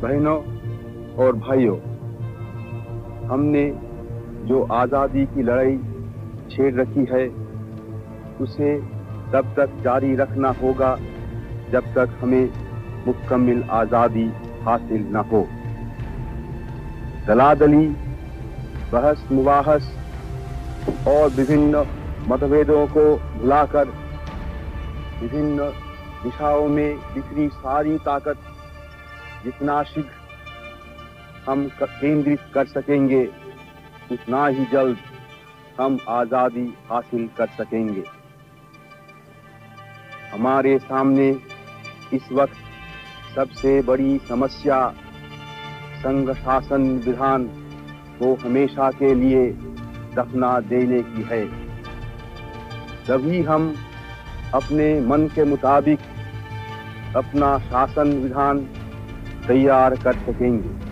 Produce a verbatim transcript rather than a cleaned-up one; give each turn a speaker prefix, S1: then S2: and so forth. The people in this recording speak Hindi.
S1: बहनों और भाइयों, हमने जो आज़ादी की लड़ाई छेड़ रखी है उसे तब तक जारी रखना होगा जब तक हमें मुकम्मल आज़ादी हासिल न हो। दलादली, बहस मुबाहस और विभिन्न मतभेदों को भुलाकर विभिन्न दिशाओं में बिखरी सारी ताकत जितना शीघ्र हम केंद्रित कर सकेंगे उतना ही जल्द हम आज़ादी हासिल कर सकेंगे। हमारे सामने इस वक्त सबसे बड़ी समस्या संघ शासन विधान को हमेशा के लिए दफना देने की है। तभी हम अपने मन के मुताबिक अपना शासन विधान तैयार कर सकेंगे।